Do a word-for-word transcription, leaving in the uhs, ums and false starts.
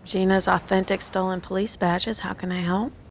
Gina's authentic stolen police badges. How can I help?